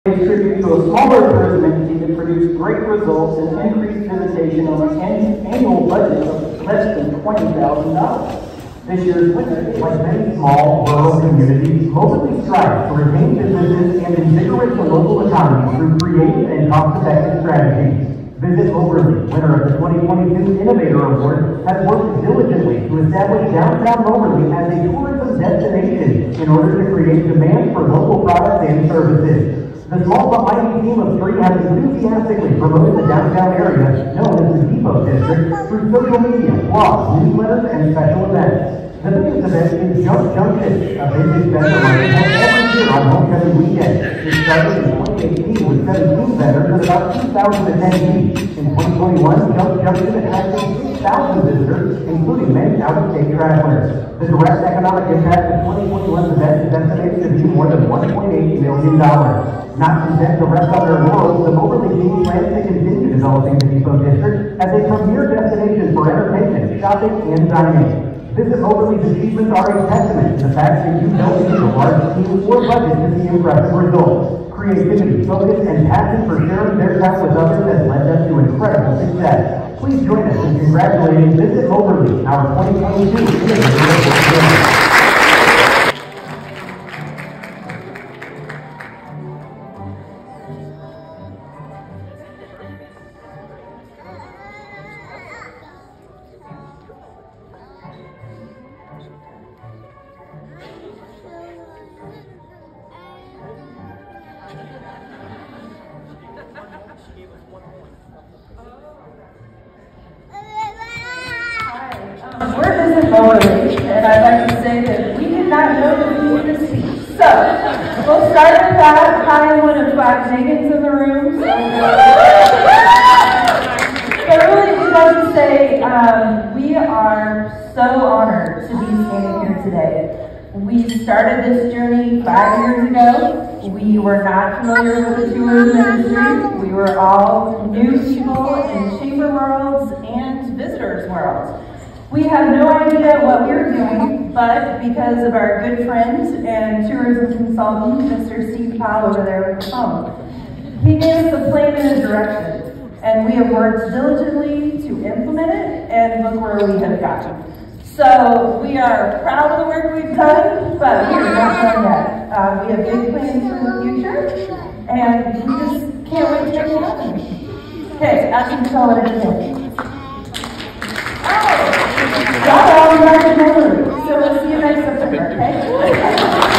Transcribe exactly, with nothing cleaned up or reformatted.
Tribute to a smaller tourism entity that produced great results and increased visitation on an annual budget of less than twenty thousand dollars. This year's winner, like many small rural communities, Moberly strives to retain businesses and invigorate the local economy through creative and cost-effective strategies. Visit Moberly, winner of the twenty twenty-two Innovator Award, has worked diligently to establish downtown Moberly as a tourism destination in order to create demand for local products and services. The small but mighty team of three has enthusiastically promoted the downtown area, known as the Depot District, through social media, blogs, newsletters, and special events. The biggest event is Jump Junction, a vintage vendor market held every year on homecoming weekend. It started in twenty eighteen with seventeen vendors and about two thousand attendees. In twenty twenty-one, Jump Junction attracted six thousand visitors, including many out-of-state travelers. The direct economic impact of twenty twenty-one's event is estimated to be more than one point eight million dollars. Not content to rest on their laurels, the Moberly team plans to continue developing the Depot District as a premier destination for entertainment, shopping, and dining. Visit Moberly's achievements are a testament to the fact that you don't need a large team or budget to see impressive results. Creativity, focus, and passion for sharing their time with others has led them to incredible success. Please join us in congratulating Visit Moberly, our twenty twenty-two Innovator Award. We're Visit Moberly, and I'd like to say that we did not know that we needed to speak. So, we'll start with that. Hi, one of five Megans in the room. So, but really, we'd like to say um, we are so honored to be standing here today. We started this journey five years ago. We were not familiar with the tourism industry. We were all new people in chamber worlds and visitors worlds. We had no idea what we were doing, but because of our good friend and tourism consultant, Mister Steve Powell over there with the phone, he gave us a plan and a direction, and we have worked diligently to implement it, and look where we have gotten. So we are proud of the work we've done, but we are not done yet. Uh, we have big plans for the future, and we just can't wait to make it happen. Okay, as you can tell what it is. Oh, y'all all remember Moberly, so we'll see you next September, okay?